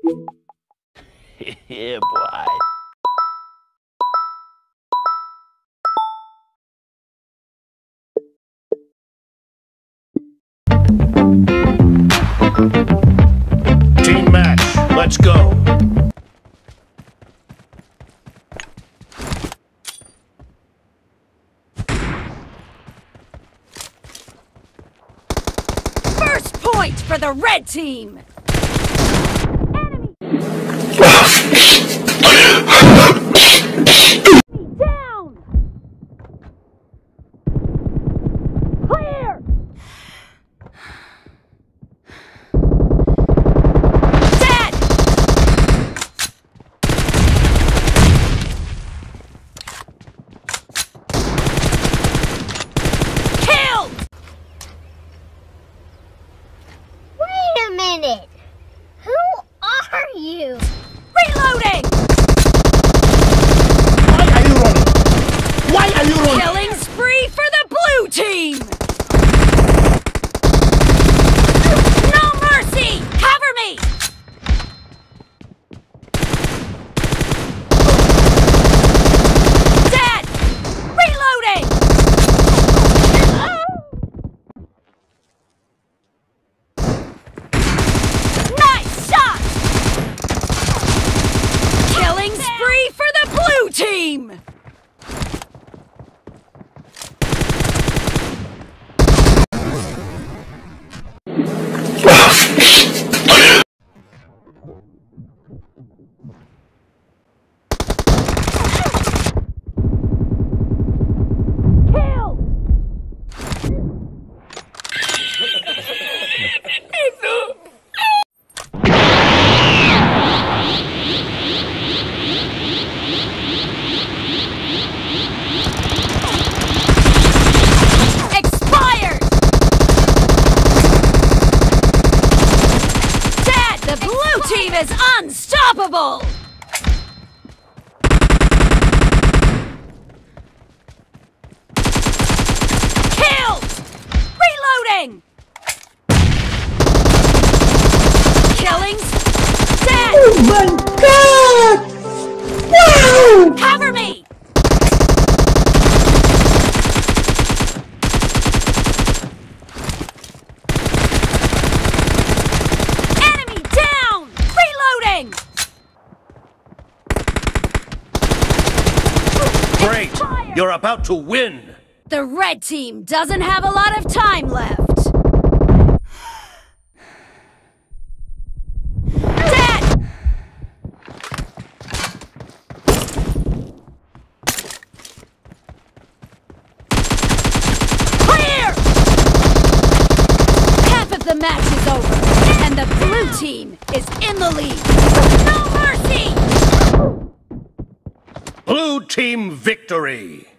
Yeah, boy. Team match, let's go. First point for the red team! Enemy down! Clear! Dead! Killed! Wait a minute! Who are you? Reloading! Why are you running? Why are you running? Killing spree for the blue team! No mercy! Cover me! Dead! Reloading! Nice shot! Killing spree for the blue team! Killed! Expired! Dead! The blue team is unstoppable! Killed! Reloading! Killings! Dead! Oh my god! Wow! Cover me! Enemy down! Reloading! Great! You're about to win! The red team doesn't have a lot of time left. Dead! Clear! Half of the match is over, and the blue team is in the lead. No mercy! Blue team victory!